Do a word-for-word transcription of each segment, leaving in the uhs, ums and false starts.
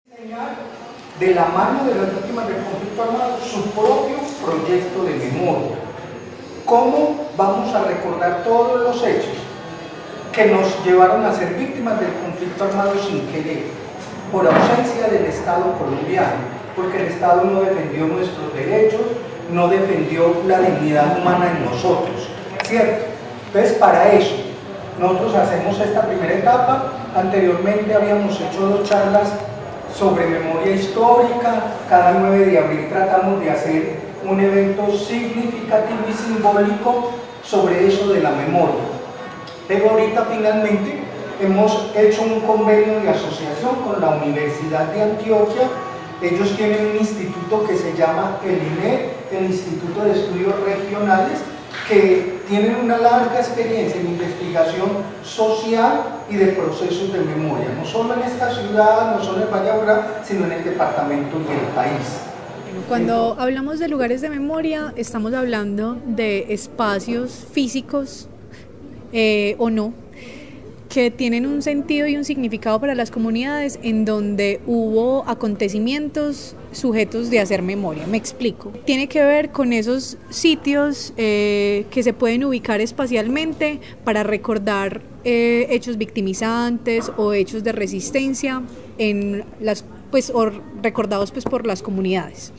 De la mano de las víctimas del conflicto armado, su propio proyecto de memoria. ¿Cómo vamos a recordar todos los hechos que nos llevaron a ser víctimas del conflicto armado sin querer, por ausencia del Estado colombiano? Porque el Estado no defendió nuestros derechos, no defendió la dignidad humana en nosotros, ¿cierto? Entonces, para eso, nosotros hacemos esta primera etapa. Anteriormente habíamos hecho dos charlas sobre memoria histórica. Cada nueve de abril tratamos de hacer un evento significativo y simbólico sobre eso de la memoria. Pero ahorita finalmente hemos hecho un convenio de asociación con la Universidad de Antioquia. Ellos tienen un instituto que se llama el I N E, el Instituto de Estudios Regionales, que tienen una larga experiencia en investigación social y de procesos de memoria, no solo en esta ciudad, no solo en Valle de Aburrá, sino en el departamento y el país. Cuando hablamos de lugares de memoria, estamos hablando de espacios físicos eh, o no, que tienen un sentido y un significado para las comunidades en donde hubo acontecimientos sujetos de hacer memoria. Me explico. Tiene que ver con esos sitios eh, que se pueden ubicar espacialmente para recordar eh, hechos victimizantes o hechos de resistencia en las, pues, o recordados pues, por las comunidades.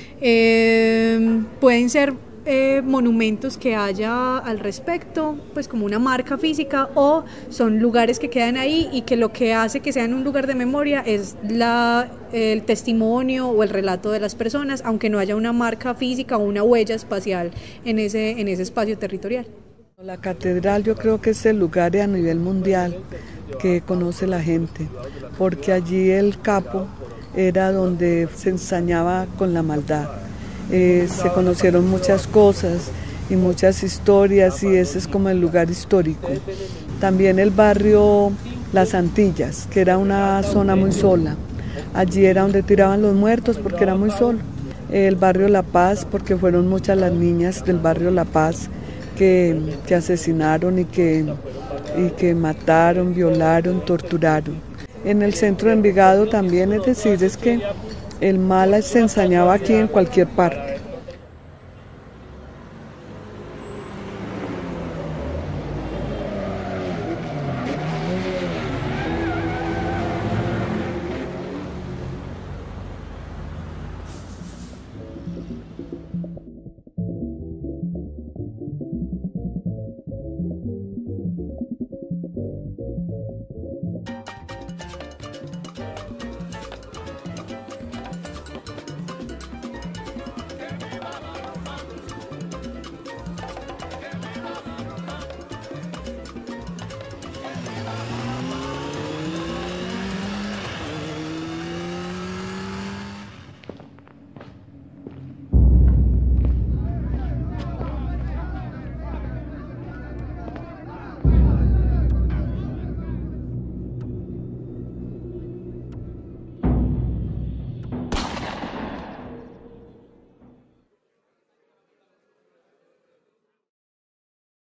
Eh, pueden ser Eh, monumentos que haya al respecto, pues como una marca física, o son lugares que quedan ahí y que lo que hace que sean un lugar de memoria es la, el testimonio o el relato de las personas, aunque no haya una marca física o una huella espacial en ese, en ese espacio territorial. La catedral yo creo que es el lugar a nivel mundial que conoce la gente, porque allí el capo era donde se ensañaba con la maldad. Eh, se conocieron muchas cosas y muchas historias, y ese es como el lugar histórico. También el barrio Las Antillas, que era una zona muy sola. Allí era donde tiraban los muertos porque era muy solo. El barrio La Paz, porque fueron muchas las niñas del barrio La Paz que, que asesinaron y que, y que mataron, violaron, torturaron. En el centro de Envigado también, es decir, es que el mal se ensañaba aquí en cualquier parte.